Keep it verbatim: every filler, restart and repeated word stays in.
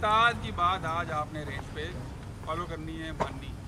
उस्ताद की बात आज आपने रेंज पे फॉलो करनी है, माननी है।